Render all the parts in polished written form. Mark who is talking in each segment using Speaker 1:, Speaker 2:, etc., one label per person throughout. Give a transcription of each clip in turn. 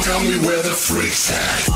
Speaker 1: tell me where the freaks at.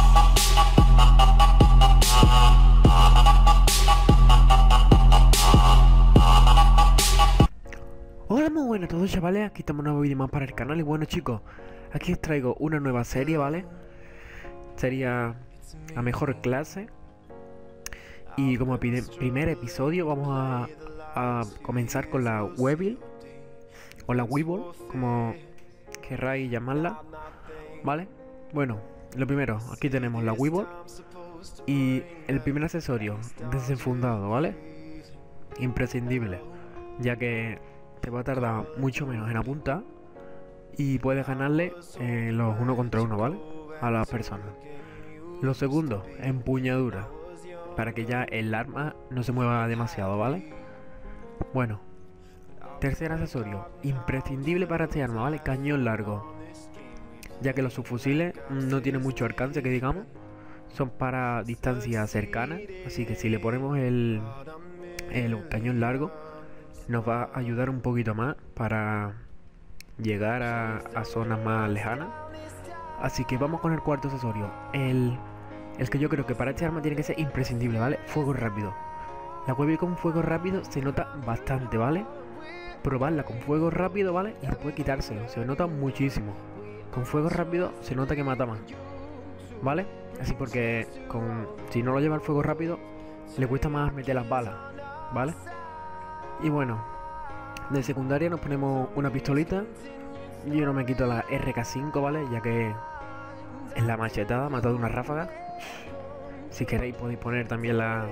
Speaker 2: Hola, muy buenas a todos, chavales, aquí estamos en un nuevo vídeo más para el canal. Y bueno, chicos, aquí os traigo una nueva serie, ¿vale? Sería la mejor clase. Y como primer episodio vamos a comenzar con la Weevil, o la Weevil, como querráis llamarla, ¿vale? Bueno, lo primero, aquí tenemos la Weevil y el primer accesorio, desenfundado, ¿vale? Imprescindible, ya que te va a tardar mucho menos en apuntar y puedes ganarle los uno contra uno, ¿vale? A las personas. Lo segundo, empuñadura, para que ya el arma no se mueva demasiado, ¿vale? Bueno, tercer accesorio, imprescindible para este arma, ¿vale? Cañón largo, ya que los subfusiles no tienen mucho alcance, que digamos, son para distancias cercanas, así que si le ponemos el cañón largo, nos va a ayudar un poquito más para llegar a zonas más lejanas. Así que vamos con el cuarto accesorio, el que yo creo que para este arma tiene que ser imprescindible, ¿vale? Fuego rápido. La Weevil con fuego rápido se nota bastante, ¿vale? Probarla con fuego rápido, ¿vale? Y después quitárselo, se nota muchísimo. Con fuego rápido se nota que mata más, ¿vale? Así porque si no lo lleva el fuego rápido, le cuesta más meter las balas, ¿vale? Y bueno, de secundaria nos ponemos una pistolita. Yo no me quito la RK5, ¿vale? Ya que es la machetada, matado una ráfaga. Si queréis podéis poner también la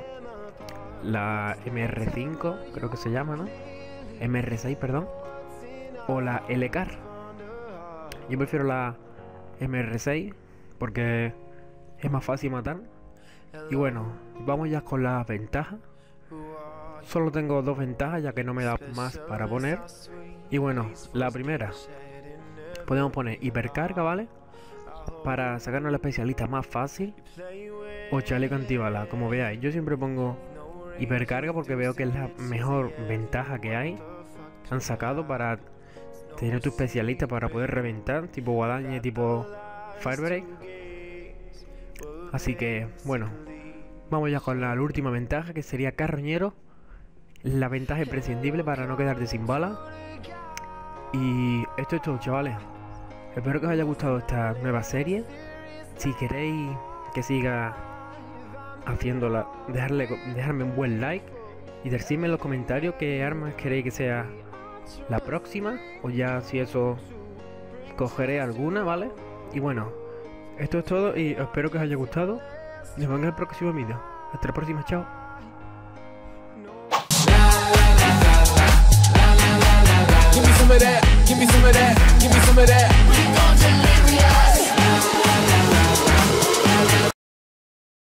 Speaker 2: MR5, creo que se llama, ¿no? MR6, perdón. O la LKAR. Yo prefiero la MR6 porque es más fácil matar. Y bueno, vamos ya con las ventajas. Solo tengo dos ventajas, ya que no me da más para poner. Y bueno, la primera, podemos poner hipercarga, ¿vale? Para sacarnos la especialista más fácil. O chaleco antibala, como veáis. Yo siempre pongo hipercarga porque veo que es la mejor ventaja que hay. Han sacado para tener tu especialista para poder reventar, tipo guadaña, tipo firebreak. Así que, bueno, vamos ya con la última ventaja, que sería carroñero. La ventaja imprescindible para no quedarte sin bala. Y esto es todo, chavales. Espero que os haya gustado esta nueva serie. Si queréis que siga haciéndola, dejarme un buen like y decidme en los comentarios qué armas queréis que sea la próxima, o ya si eso cogeré alguna, ¿vale? Y bueno, esto es todo y espero que os haya gustado. Nos vemos en el próximo vídeo. Hasta la próxima, chao.
Speaker 3: Give me some of that, give me some of that, give me some of that.